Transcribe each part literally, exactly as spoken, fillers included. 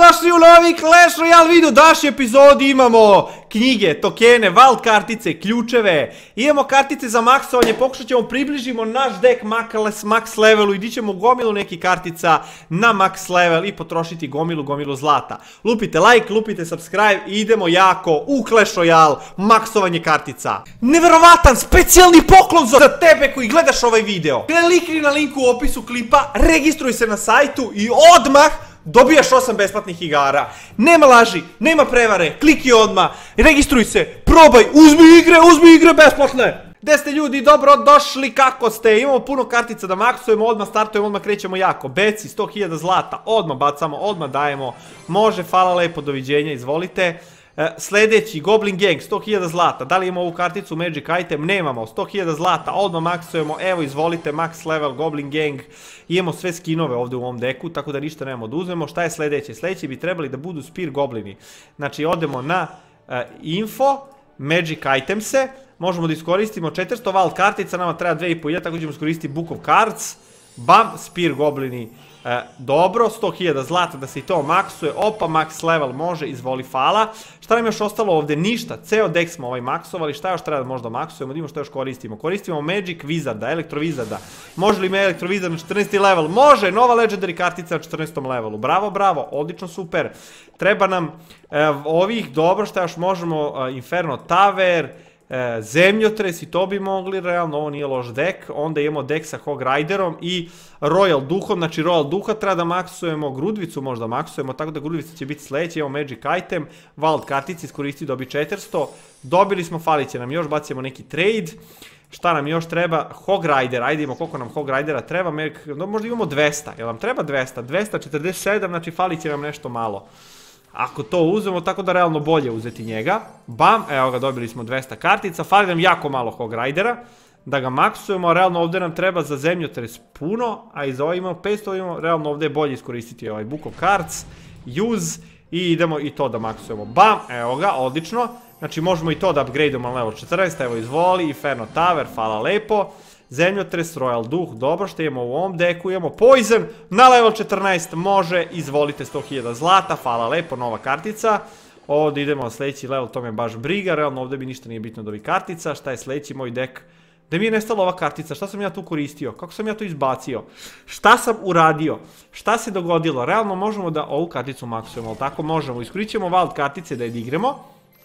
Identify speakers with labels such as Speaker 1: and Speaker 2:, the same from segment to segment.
Speaker 1: Dobrodošli u novi Clash Royale video. U današnjoj epizodi imamo knjige, tokene, vault kartice, ključeve. Imamo kartice za maksovanje, pokušat ćemo približimo naš deck max levelu i dićemo gomilu nekih kartica na max level i potrošiti gomilu, gomilu zlata. Lupite like, lupite subscribe i idemo jako u Clash Royale maksovanje kartica. Neverovatan specijalni poklon za tebe koji gledaš ovaj video. Klikni na link u opisu klipa, registruj se na sajtu i odmah dobijaš osam besplatnih igara. Nema laži, nema prevare, kliki odmah, registruj se, probaj, uzmi igre, uzmi igre besplatne. Gde ste ljudi, dobro došli, kako ste? Imamo puno kartica da maksujemo, odmah startujemo, odmah krećemo jako. Beci, sto hiljada zlata, odmah bacamo, odmah dajemo. Može, hvala lepo, doviđenja, izvolite. Sljedeći, Goblin Gang, sto hiljada zlata. Da li imamo ovu karticu Magic Item? Nemamo, sto hiljada zlata, odmah maksujemo. Evo, izvolite, max level, Goblin Gang. Imamo sve skinove ovdje u ovom deku, tako da ništa nemamo da uzmemo. Šta je sljedeće? Sljedeće bi trebali da budu Spear Goblini. Znači, odemo na info, Magic Itemse. Možemo da iskoristimo četiristo vault kartica, nama treba dve i po hiljade, tako ćemo iskoristiti Book of Cards. Bam, Spear Goblini. E, dobro, sto hiljada zlata da se i to maksuje, opa, max level može, izvoli, fala. Šta nam još ostalo ovdje? Ništa, ceo deck smo ovaj maksovali, šta još treba da možda maksujemo, da imamo što još koristimo. Koristimo Magic Wizarda, Elektro Wizarda. Može li me Elektro Wizard na četrnaesti level? Može, nova Legendary kartica na četrnaestom levelu. Bravo, bravo, odlično, super. Treba nam e, ovih, dobro, šta još možemo, e, Inferno Tower, E, zemljotres i to bi mogli, realno ovo nije loš deck. Onda imamo deck sa Hog Riderom i Royal Duhom, znači Royal Duha treba da maksujemo, Grudvicu možda maksujemo, tako da Grudvica će biti sljedeće. Imamo Magic Item, Vault kartici, iskoristi, dobi četiristo, dobili smo, falit će nam još, bacimo neki trade. Šta nam još treba? Hog Rider, ajde imamo koliko nam Hog Ridera treba, možda imamo dvesta, jel nam treba dvesta, dvesta četrdeset sedam, znači falit će nam nešto malo. Ako to uzmemo, tako da realno bolje uzeti njega. Bam, evo ga, dobili smo dvesta kartica. Fali nam jako malo Hog Ridera da ga maksujemo, a realno ovdje nam treba za zemljotres puno, a i za ovo imamo petsto, imamo, realno ovdje je bolje iskoristiti ovaj Book of Cards, use i idemo i to da maksujemo. Bam, evo ga, odlično. Znači možemo i to da upgradeujemo na level četrnaest, evo izvoli, Inferno Tower, hvala lepo. Zemljotres, Royal Duh, dobro, što imamo u ovom deku, imamo Poison, na level četrnaest, može, izvolite, sto hiljada zlata, hvala lepo, nova kartica. Ovdje idemo na sljedeći level, to me baš briga, realno ovdje mi ništa nije bitno od ovih kartica. Šta je sljedeći moj dek? Da mi je nestala ova kartica, šta sam ja tu koristio? Kako sam ja to izbacio? Šta sam uradio? Šta se dogodilo? Realno možemo da ovu karticu maksujemo, ali tako možemo, iskoristit ćemo vault kartice da je digremo.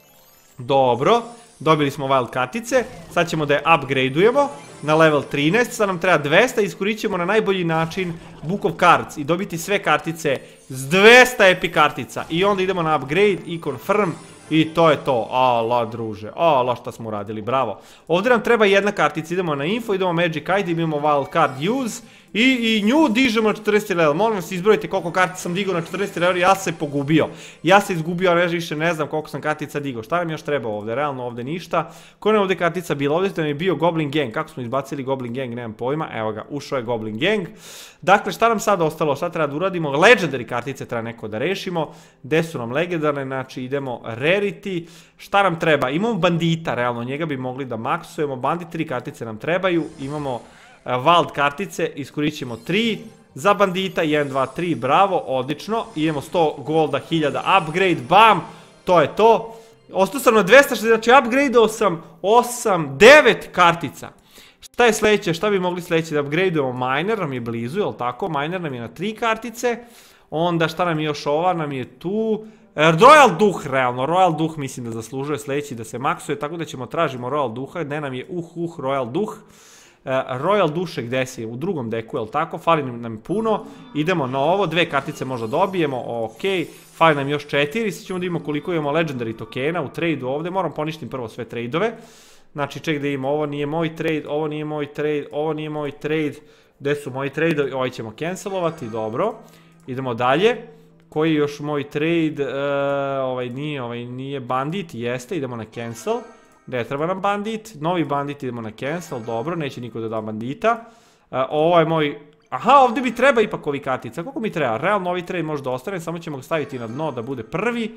Speaker 1: Dobro, dobili smo vault kartice, sad ćemo da je upgradeujemo na level trinaest, sad nam treba dvesta, iskoristit ćemo na najbolji način Book of Cards i dobiti sve kartice s dvesta epic kartica i onda idemo na upgrade i confirm i to je to. Ala druže, ala šta smo uradili, bravo. Ovdje nam treba jedna kartica, idemo na info, idemo Magic I D, imamo wild card use i, i nju dižemo na četrnaesti level. Molim vas izbrojite koliko kartica sam digao na četrnaesti level, ja se pogubio. Ja se izgubio, a više ne znam koliko sam kartica digao. Šta nam još treba ovdje? Realno ovdje ništa. Koja nam ovdje kartica bila? Ovdje nam je bio Goblin Gang. Kako smo izbacili Goblin Gang? Nemam pojma. Evo ga, ušao je Goblin Gang. Dakle, šta nam sad ostalo? Šta treba da uradimo? Legendary kartice treba neko da rešimo. Gde su nam legendarne? Znači idemo Rarity. Šta nam treba? Imamo bandita, realno njega bi mogli da maksujemo. Bandit, tri kartice nam trebaju. Imamo Vault kartice, iskoristit ćemo tri za bandita, jedan, dva, tri, bravo, odlično. Imamo sto golda, hiljada, upgrade, bam, to je to. Ostao sam na dvesta šezdeset, znači upgradeao sam osam, devet kartica. Šta je sljedeće, šta bi mogli sljedeće da upgradeujemo? Miner nam je blizu, jel tako? Miner nam je na tri kartice. Onda šta nam je još ova, nam je tu Royal Duh, realno, Royal Duh mislim da zaslužuje sljedeći da se maksuje, tako da ćemo tražimo Royal Duha, gdje nam je uh uh Royal Duh. Uh, Royal Duše gdje si? U drugom deku, jel tako? Fali nam puno. Idemo na ovo, dve kartice možda dobijemo, ok. Fali nam još četiri, sad ćemo da imamo koliko imamo legendary tokena u tradu ovdje. Moram poništim prvo sve tradeove. Znači ček da imamo, ovo nije moj trade, ovo nije moj trade, ovo nije moj trade. Gdje su moji tradeovi? Ovaj ćemo cancelovati, dobro. Idemo dalje. Koji je još moj trade? Uh, ovaj nije, ovaj nije bandit, jeste, idemo na cancel. Ne treba nam bandit, novi bandit, idemo na cancel, dobro, neće niko da da bandita. Uh, ovo je moj, aha, ovdje bi treba ipak ovi kartica, koliko mi treba? Realno ovi trade možda ostane, samo ćemo ga staviti na dno da bude prvi.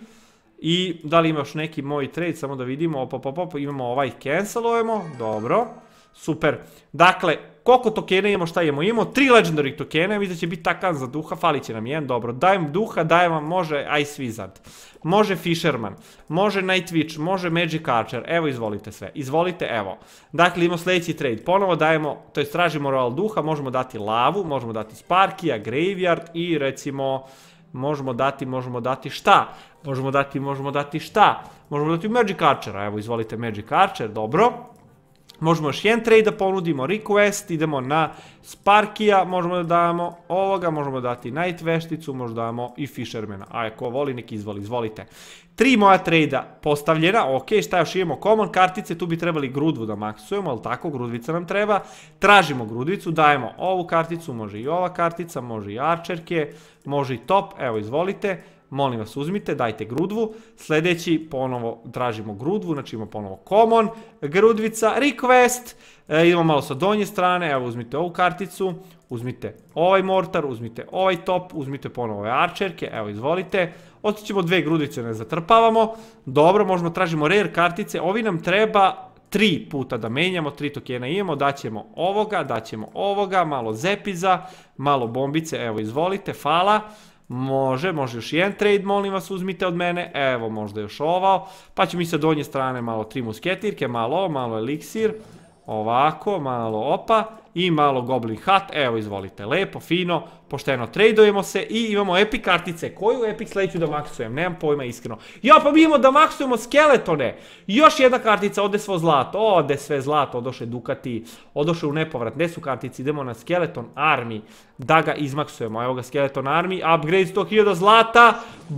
Speaker 1: I da li ima još neki moj trade, samo da vidimo, op, op, op, op, imamo ovaj, cancelujemo, dobro, super. Dakle, Koliko tokena imamo, šta imamo? Imamo tri legendary tokena, mislim da će biti takav za duha, falit će nam jedan, dobro. Dajem duha, dajem vam, može Ice Wizard, može Fisherman, može Night Witch, može Magic Archer, evo izvolite sve, izvolite, evo. Dakle, imamo sljedeći trade, ponovo dajemo, to je tražimo Royal duha, možemo dati lavu, možemo dati Sparkija, Graveyard i recimo, možemo dati, možemo dati šta? Možemo dati, možemo dati šta? Možemo dati Magic Archera, evo izvolite Magic Archer, dobro. Možemo još jedan trade da ponudimo, request, idemo na Sparkija, možemo da damo ovoga, možemo dati Night vešticu, možemo da damo i Fishermana, a ako voli neki izvoli, izvolite. Tri moja trade-a postavljena, ok, šta još imamo, common kartice, tu bi trebali grudvu da maksujemo, ali tako, grudvica nam treba, tražimo grudvicu, dajemo ovu karticu, može i ova kartica, može i arčerke, može i top, evo izvolite. Molim vas uzmite, dajte grudvu, sljedeći ponovo tražimo grudvu, znači imamo ponovo common, grudvica, request, e, idemo malo sa donje strane, evo uzmite ovu karticu, uzmite ovaj mortar, uzmite ovaj top, uzmite ponovo ove arčerke, evo izvolite, otićemo dve grudvice, ne zatrpavamo, dobro, možemo tražimo rare kartice, ovi nam treba tri puta da menjamo, tri tokena imamo, daćemo ovoga, daćemo ovoga, malo zepiza, malo bombice, evo izvolite, fala. Može, može još jedan trade, molim vas uzmite od mene, evo možda još ovo, pa ćemo mi sa donje strane malo tri musketirke, malo, malo eliksir, ovako, malo opa i malo goblin hat, evo izvolite, lepo, fino, pošteno tradujemo se i imamo epic kartice, koju epic sledeću da maksujem, nemam pojma iskreno. Ja pa mi imamo da maksujemo skeletone, još jedna kartica, ode svo zlato, ode sve zlato, odoše Dukati, odoše u nepovrat, gde su kartice, idemo na skeleton army, da ga izmaksujemo, evo ga skeleton army, upgrade sto hiljada zlata,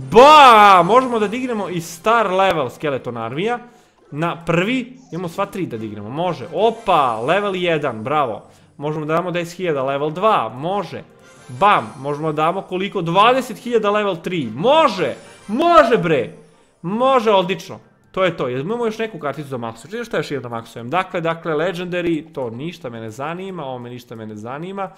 Speaker 1: ba, možemo da dignemo i star level skeleton armija, na prvi, imamo sva tri da dignemo, može, opa, level jedan, bravo, možemo da damo deset hiljada, level dva, može, bam, možemo da damo koliko, dvadeset hiljada level tri, može, može bre, može, odlično, to je to, imamo još neku karticu za maksu, čini šta još jedan da maksujem, dakle, dakle, legendary, to ništa me ne zanima, ovo me ništa me ne zanima,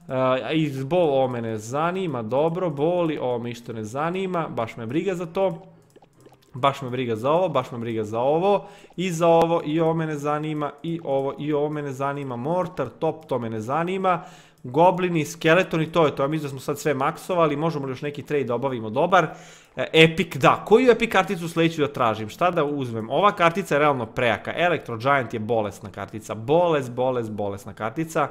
Speaker 1: iz bol, ovo me ne zanima, dobro, boli, ovo me išto ne zanima, baš me briga za to. Baš me briga za ovo, baš me briga za ovo, i za ovo, i ovo me ne zanima, i ovo, i ovo me ne zanima, mortar, top, to me ne zanima, goblini, skeletoni, to je to, ja mislim da smo sad sve maksovali, možemo li još neki trade da obavimo dobar, epic, da, koju epic karticu sljedeću da tražim, šta da uzmem, ova kartica je realno prejaka, Electro Giant je bolesna kartica, bolest, bolest, bolesna kartica,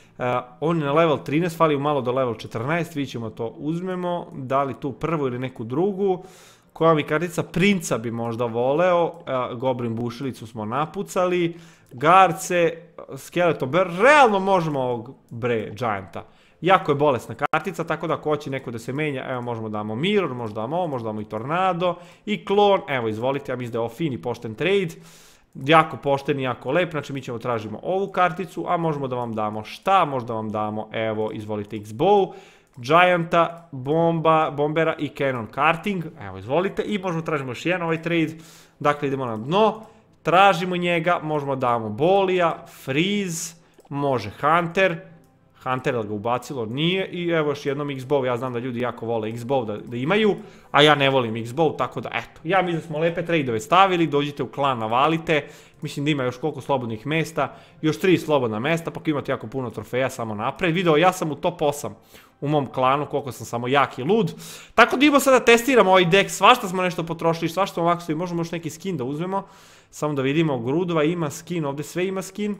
Speaker 1: on je na level trinaest, fali malo do level četrnaest, vi ćemo to uzmemo, da li tu prvu ili neku drugu, koja mi kartica, princa bi možda voleo, goblin bušilicu smo napucali, garce, skeleton, realno možemo ovog bre, gianta. Jako je bolesna kartica, tako da ako hoće neko da se menja, evo možemo damo mirror, možda damo ovo, možda damo i tornado, i klon, evo izvolite, ja mislim da je ovo fin i pošten trade, jako pošten i jako lep, znači mi ćemo tražimo ovu karticu, a možemo da vam damo šta, možda vam damo, evo izvolite X-Bow, Gianta, bomba, bombera i cannon karting, evo izvolite, i možemo tražimo još jedan ovaj trade, dakle idemo na dno, tražimo njega, možemo damo bolija, freeze, može hunter, hunter ga ubacilo, nije, i evo još jednom X-Bow, ja znam da ljudi jako vole X-Bow da, da imaju, a ja ne volim X-Bow, tako da eto, ja mislim da smo lepe trade-ove stavili, dođite u klan, navalite, mislim da ima još koliko slobodnih mesta, još tri slobodna mesta, pa imate jako puno trofeja samo napred, video, ja sam u top osam u mom klanu, koliko sam samo jak i lud, tako da idemo sada da testiramo ovaj deck, svašta smo nešto potrošili, svašta smo ovako i možemo još neki skin da uzmemo, samo da vidimo, grudva ima skin, ovde sve ima skin,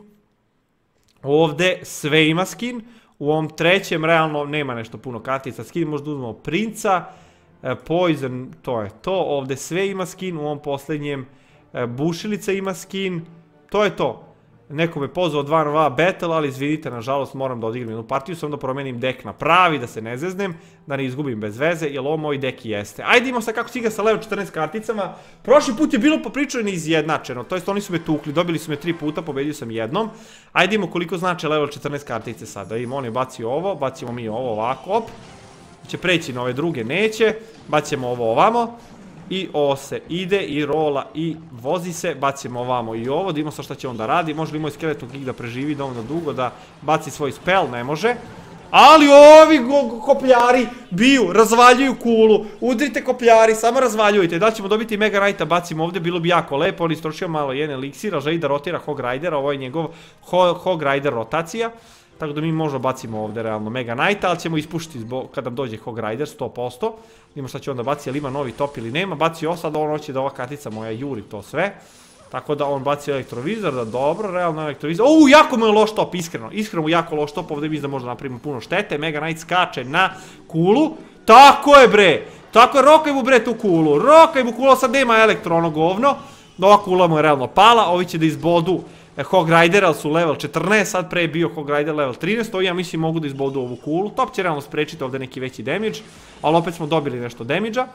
Speaker 1: ovde sve ima skin, u ovom trećem realno nema nešto puno kartica, skin možda uzmemo princa, poison, to je to, ovde sve ima skin, u ovom posljednjem bušilica ima skin, to je to. Neko me pozvao dva na dva battle, ali izvidite, nažalost moram da odigram jednu partiju, samo da promenim deck na pravi, da se ne zeznem, da ne izgubim bez veze, jer ovo moj deck i jeste. Ajde idemo sad kako si igra sa level četrnaest karticama, prošli put je bilo popričano neizjednačeno, to jest oni su me tukli, dobili su me tri puta, pobedio sam jednom. Ajde idemo koliko znači level četrnaest kartice sad, da imamo, on je bacio ovo, bacimo mi ovo ovako, op, će preći na ove druge, neće, bacimo ovo ovamo. I ovo se ide i rola i vozi se, bacimo ovamo i ovo, da imamo sa šta će on da radi, može li moj skeleton kick da preživi dovoljno dugo da baci svoj spell, ne može. Ali ovi kopljari biju, razvaljuju kulu, udrite kopljari, samo razvaljujte, da ćemo dobiti Mega Knighta, bacimo ovdje, bilo bi jako lepo, on istrošio malo jedan eliksir, želi da rotira Hog Ridera, ovo je njegov Hog Rider rotacija. Tako da mi možda bacimo ovdje realno Mega Knighta, ali ćemo ispušiti kad nam dođe Hog Rider, sto posto. Vidimo šta će onda baci, jel ima novi top ili nema. Baci ovo, sad on hoće da ova kartica moja juri to sve. Tako da on baci elektrovizor, da dobro, realno elektrovizor. Uuu, jako mu je loš top, iskreno. Iskreno mu jako loš top, ovdje mislim da možda napravimo puno štete. Mega Knight skače na kulu. Tako je bre! Tako je, rokaj mu bre tu kulu. Rokaj mu kula, sad nema elektro, ono govno. Ova kula mu je realno pala, ovi će da izbodu Hog Rider, ali su level četrnaest, sad pre je bio Hog Rider level trinaest, ovi ja mislim mogu da izbodu ovu kulu. Top će realno sprečiti ovdje neki veći damage, ali opet smo dobili nešto damage-a.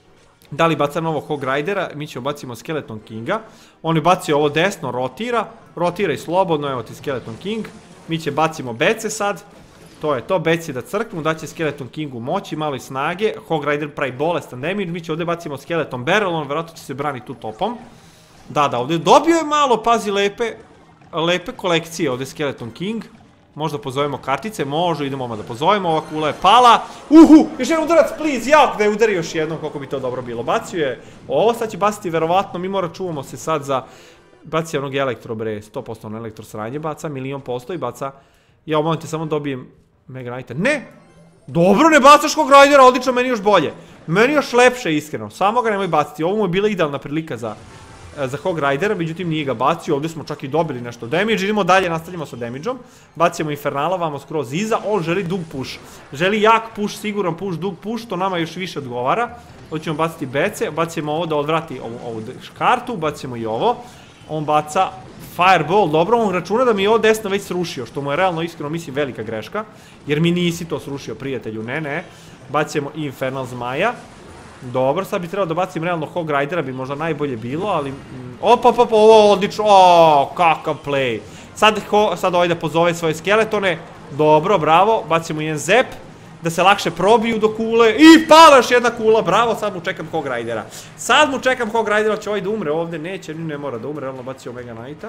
Speaker 1: Da li baca novog Hog Ridera, mi ćemo bacimo Skeleton Kinga. On je bacio ovo desno, rotira, rotira i slobodno, evo ti Skeleton King. Mi će bacimo bece sad, to je to, beci da crknu, da će Skeleton Kingu moći, malo i snage. Hog Rider pravi bolestan damage, mi će ovdje bacimo Skeleton Barrel, on vjerojatno će se braniti tu topom. Da, da, ovdje dobio je malo, pazi, lepe, lepe kolekcije ovdje Skeleton King. Možda pozovemo kartice, može, idemo odmah da pozovemo, ova kula je pala. Uhu, još jedan udarac, please, jak da je udari još jednom, koliko bi to dobro bilo. Bacio je ovo, sad će baciti verovatno, mi mora čuvamo se sad za... Baci onog elektro, bre, sto posto ono elektro sranje baca, milion posto i baca... Ja u momentu samo dobijem Mega Knighta, ne! Dobro, ne bacaš Hog Ridera, odlično, meni još bolje. Meni još lepše, iskreno, samo ga nemoj baciti, ovo mu je bila idealna prilika za... za Hog Ridera, međutim nije ga bacio, ovdje smo čak i dobili nešto damage, idemo dalje, nastavljamo sa damage-om, bacimo Infernala, vamo skroz iza, on želi dug push, želi jak push, siguran push, dug push, to nama još više odgovara, ovdje ćemo baciti bece, bacimo ovo da odvrati ovu, ovu kartu, bacimo i ovo, on baca Fireball, dobro, on računa da mi je ovo desno već srušio, što mu je realno iskreno mislim velika greška, jer mi nisi to srušio prijatelju, ne, ne, bacimo i Infernal Zmaja. Dobro, sad bi trebalo da bacim realno Hog Ridera, bi možda najbolje bilo, ali... Opa, opa, opa, ovo odlično, ooo, kakav play. Sad, sad ovaj da pozove svoje skeletone, dobro, bravo, bacimo jedan zep, da se lakše probiju do kule, i pala još jedna kula, bravo, sad mu čekam Hog Ridera. Sad mu čekam Hog Ridera, će ovaj da umre ovdje, neće, ne mora da umre, realno bacio Mega Knighta.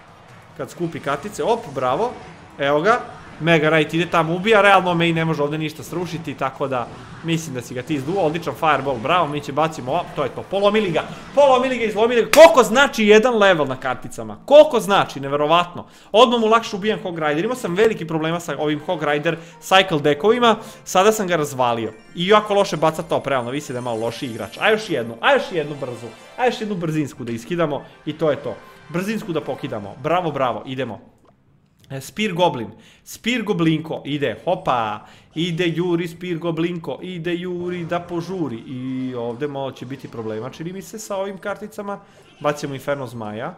Speaker 1: Kad skupi kartice, op, bravo, evo ga. Mega Knight ide tamo, ubija, realno me i ne može ovdje ništa srušiti, tako da mislim da si ga ti izduo, odličan Fireball, bravo, mi će bacimo, o, to je to, polomili ga, polomili ga, izlomili ga, koliko znači jedan level na karticama, koliko znači, neverovatno, odmah mu lakše ubijam Hog Rider, imao sam veliki problema sa ovim Hog Rider cycle deckovima, sada sam ga razvalio, i jako loše baca top, realno, visi da je malo loši igrač, a još jednu, a još jednu brzu, a još jednu brzinsku da iskidamo i to je to, brzinsku da pokidamo, bravo, bravo, idemo. Spear Goblin, Spear Goblinko, ide, hopa, ide Juri Spear Goblinko, ide Juri da požuri i ovdje malo će biti problema, čini mi se sa ovim karticama, bacimo Inferno Zmaja,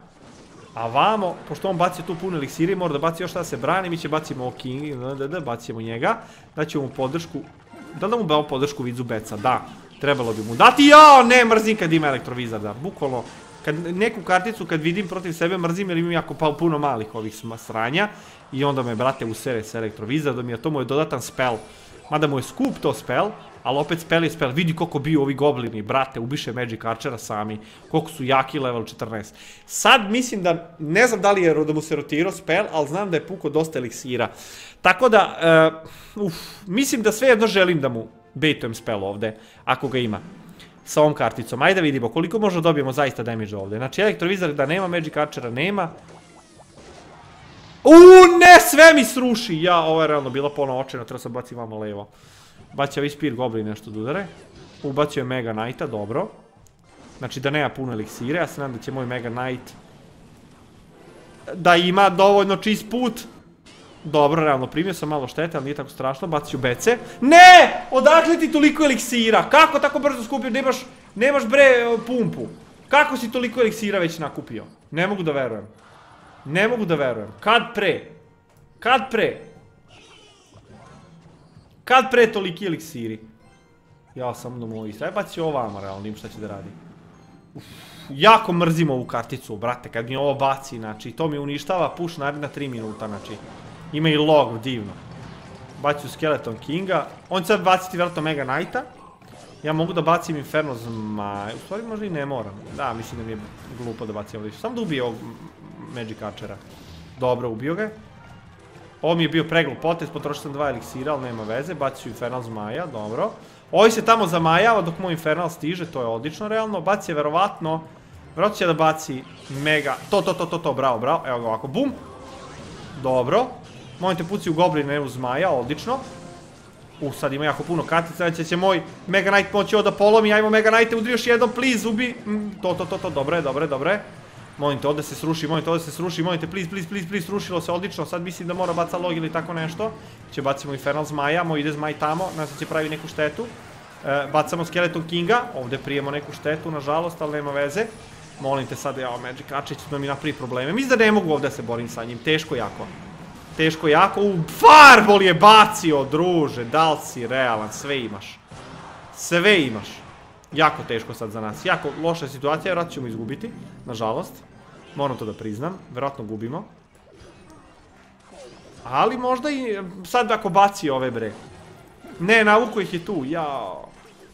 Speaker 1: a vamo, pošto on bacio tu puno eliksire, mora da baci još šta da se brani, mi će bacimo King, bacimo njega, daćemo mu podršku, da li da mu damo podršku vidzu beca, da, trebalo bi mu dati, jao, ne, mrzim kad ima elektrovizor, da, bukvalno, kad neku karticu kad vidim protiv sebe mrzim jer imam jako pa puno malih ovih sranja i onda me brate usere s elektrovizor da mi je to moj dodatan spell. Mada mu je skup to spell, ali opet spell je spell. Vidi koliko bio ovi goblini, brate, ubiše Magic Archera sami, koliko su jaki level četrnaest. Sad mislim da, ne znam da li je da mu se rotirao spell, ali znam da je puko dosta eliksira. Tako da, uh, uf, mislim da svejedno želim da mu baitujem spell ovde, ako ga ima. Sa ovom karticom, ajde da vidimo koliko možda dobijemo zaista damage ovdje. Znači elektrovizor da nema, Magic Archera nema. Uuu, ne, sve mi sruši. Ja, ovo je realno bila ponovno očajno, treba sam baciti vamo levo. Bacio ovaj Spear Goblin nešto da udare. Ubacio je Mega Knighta, dobro. Znači da nema puno eliksire, ja se nadam da će moj Mega Knight da ima dovoljno čist put. Dobro, realno, primio sam malo štete, ali nije tako strašno, bacio bece. Ne! Odakle ti toliko eliksira? Kako tako brzo skupio? Nemaš, nemaš bre pumpu. Kako si toliko eliksira već nakupio? Ne mogu da verujem. Ne mogu da verujem. Kad pre? Kad pre? Kad pre toliki eliksiri? Ja sam da mu isto. Aj bacio ovama, realno, nim šta će da radi. Uf, jako mrzim ovu karticu, brate, kad mi ovo baci, znači, to mi uništava push naredna tri minuta, znači. Ima i log, divno. Bacio Skeleton Kinga. On će sad baciti vjerojatno Mega Knighta. Ja mogu da bacim Inferno Zmaj. U stvari možda i ne moram. Da, mislim da mi je glupo da bacim ovdje. Samo da ubije ovog Magic Archera. Dobro, ubio ga. Ovo mi je bio preglup potez, potrošio sam dva eliksira, ali nema veze. Bacio Infernal Zmaja, dobro. Ovo se tamo zamajava dok moj Infernal stiže, to je odlično realno. Baci je verovatno... Verovatno će da baci Mega... To, to, to, to, to, bravo, bravo. Evo ga ovako, bum. Dobro. Molim te puci u Goblina, ne u Zmaja, odlično. U, sad ima jako puno kartica, znači će moj Mega Knight moći ovo da polomi, ajmo Mega Knight, udri još jednom, please, ubi. To, to, to, to, dobre, dobre, dobre. Molim te, ovdje se sruši, molim te, ovdje se sruši, molim te, please, please, please, please, srušilo se, odlično, sad mislim da mora baca log ili tako nešto. Će bacimo Infernal Zmaja, moj ide Zmaj tamo, znači će pravi neku štetu. Bacamo Skeleton Kinga, ovdje prijemo neku štetu, nažalost, ali nema veze. Molim te sad, jao, Magic Archer će da mi napravi probleme. Mislim da ne mogu ovdje se borim sa njim, teško jako. Teško jako, u, Fireball je bacio, druže, da li si realan, sve imaš. Sve imaš. Jako teško sad za nas, jako loša situacija, vjerojatno ćemo izgubiti, nažalost. Moram to da priznam, vjerojatno gubimo. Ali možda i sad ako baci ove bre. Ne, navuko ih je tu, jao.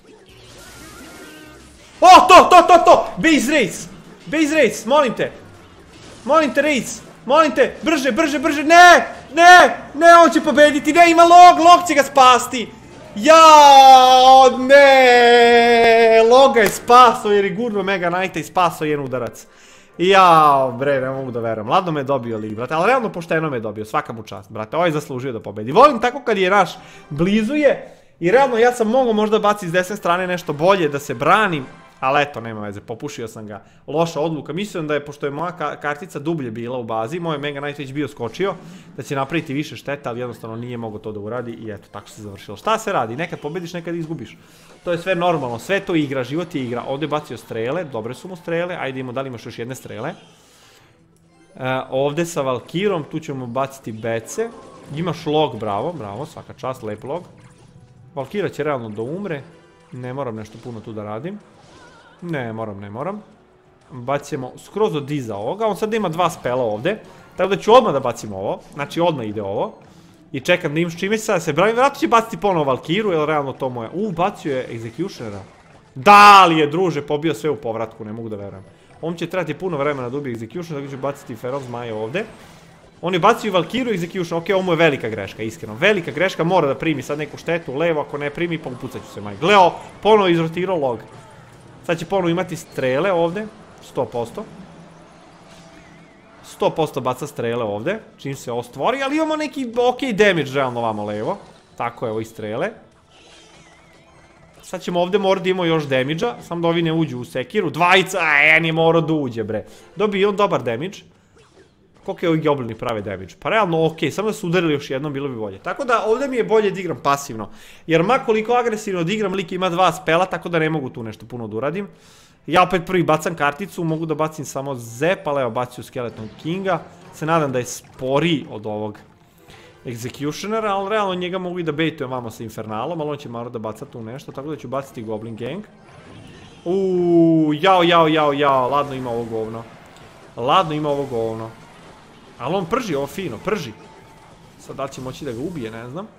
Speaker 1: O, to, to, to, to! Base race! Base race, molim te! Molim te, race! Molim te, brže, brže, brže, ne! Ne! Ne, on će pobediti, ne, ima log, log će ga spasti! Jao, ne! Loga je spasao jer je gurno Mega Knighta i spasao jedan udarac. Jao, bre, ne mogu da verujem. Ladno me je dobio lig, brate, ali realno pošteno me je dobio, svaka mu čast, brate, ovaj je zaslužio da pobedi. Volim tako kad je naš blizu je i realno ja sam mogao možda baciti s desne strane nešto bolje da se branim, ali eto, nema veze, popušio sam ga. Loša odluka, mislim da je, pošto je moja kartica dublje bila u bazi, moj Mega Knight već bio skočio, da će napraviti više šteta, ali jednostavno nije mogao to da uradi i eto, tako se završilo. Šta se radi? Nekad pobediš, nekad izgubiš. To je sve normalno, sve to igra, život je igra. Ovdje je bacio strele, dobre su mu strele, ajde imamo, da li imaš još jedne strele. Ovdje sa Valkirom, tu ćemo baciti bece. Imaš log, bravo, bravo, svaka čast, lep log. Valkira će realno da umre, ne moram nešto puno tu da radim. Ne moram, ne moram. Bacimo skroz od diza ovoga, on sad ima dva spela ovdje. Tako da ću odmah da bacim ovo, znači odmah ide ovo. I čekam da imaš čime sada se bravim, vjerojatno će baciti ponovo Valkiru, jer realno to moje... U, bacio je Executionera. Da li je, druže, pobio sve u povratku, ne mogu da verujem. On će trebati puno vremena da ubije Executioner, tako ću baciti Feral Zmaja ovdje. On je bacio Valkiru i Executioner, ok, ovo mu je velika greška, iskreno. Velika greška, mora da primi sad neku štetu, levo, ako ne primi, pa upucat ću se maj. Gleo, ponovo izrotirao log. Sad će ponovo imati strele ovdje, sto posto. sto posto baca strele ovdje, čim se ovo stvori, ali imamo neki ok damage realno vamo levo. Tako je, ovo i strele. Sad ćemo ovdje morati da imamo još damage-a, samo da ovi ne uđu u sekiru. Dvajica, a jedan je morao da uđe bre. Dobio on dobar damage. Koliko je ovi goblini prave damage? Pa realno ok, samo da su udarili još jednom bilo bi bolje. Tako da ovdje mi je bolje da igram pasivno. Jer makoliko agresivno da igram, lik ima dva spela, tako da ne mogu tu nešto puno da uradim. Ja opet prvi bacam karticu, mogu da bacim samo Zep, ali evo bacio Skeleton Kinga. Se nadam da je sporiji od ovog Executionera, ali realno njega mogu i da baitujem vamo sa Infernalom, ali on će malo da baca tu nešto, tako da ću baciti Goblin Gang. Uuuu, jao, jao, jao, jao, ladno ima ovo govno. Ladno ima ovo govno. Ali on prži ovo fino, prži. Sad da će moći da ga ubije, ne znam.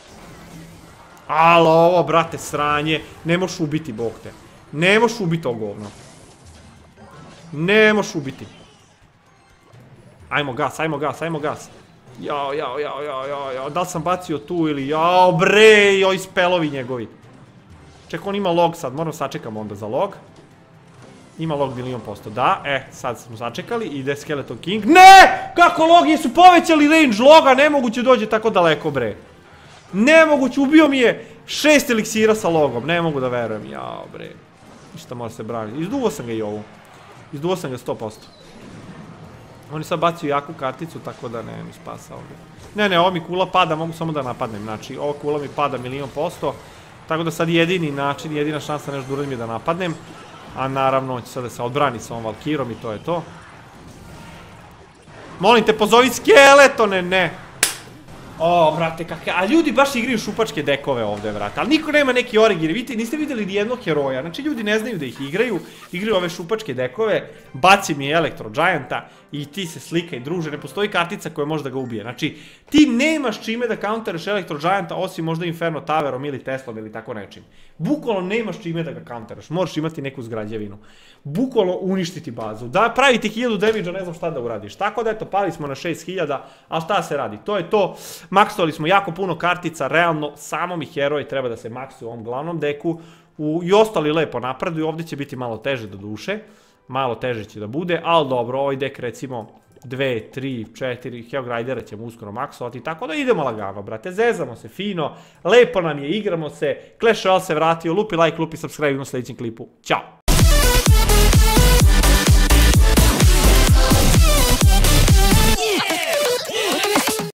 Speaker 1: Ali ovo, brate, sranje, ne moš ubiti, bog te. Ne moš ubiti ovo govno. Ne moš ubiti. Ajmo gas, ajmo gas, ajmo gas. Jao, jao, jao, jao, jao, jao, da li sam bacio tu ili jao, bre, joj, spelovi njegovi. Ček, on ima log sad, moram sačekam onda za log. Ima log milijon posto, da, e, sad smo sačekali, ide Skeleton King. Ne! Kako log, jesu povećali range loga, nemoguće dođe tako daleko, bre. Nemoguće, ubio mi je šest eliksira sa logom, ne mogu da verujem, jao, bre. Ništa mora se braniti, izduvo sam ga i ovu. Izduvo sam ga sto posto. On je sad bacio jaku karticu, tako da ne mi spasa ovdje. Ne, ne, ovo mi kula pada, mogu samo da napadnem, znači, ovo kula mi pada milijon posto. Tako da sad jedini način, jedina šansa nešto da uradim je da napadnem. A naravno, on će sad da se odbrani sa ovom Valkirom i to je to. Molim te, pozovi Skeletone, ne. O, brate, kakve, a ljudi baš igraju šupačke dekove ovdje, brate, ali niko nema neki origin, vidite, niste vidjeli nijednog heroja, znači ljudi ne znaju da ih igraju, igraju ove šupačke dekove, baci mi Elektro Gianta i ti se slikaj, druže, ne postoji kartica koja može da ga ubije, znači ti nemaš čime da counteriš Elektro Gianta osim možda Inferno Towerom ili Teslom ili tako nečim, bukvalno nemaš čime da ga counteraš, moraš imati neku zgrađevinu, bukvalno uništiti bazu, da praviti hiljadu damage-a, ne znam šta da uradiš, tako da eto, pali smo na šest hiljada, ali šta se radi, to je to. Maksovali smo jako puno kartica, realno samo mi heroji treba da se maksuju u ovom glavnom deku i ostali lepo napreduju, ovdje će biti malo teže do duše, malo teže će da bude, ali dobro, ovaj dek recimo dve, tri, četiri, Hellgridera ćemo uskoro maksovati, tako da idemo lagano, brate, zezamo se fino, lepo nam je, igramo se, Clash Royale se vratio, lupi like, lupi subscribe u sljedećem klipu, ćao!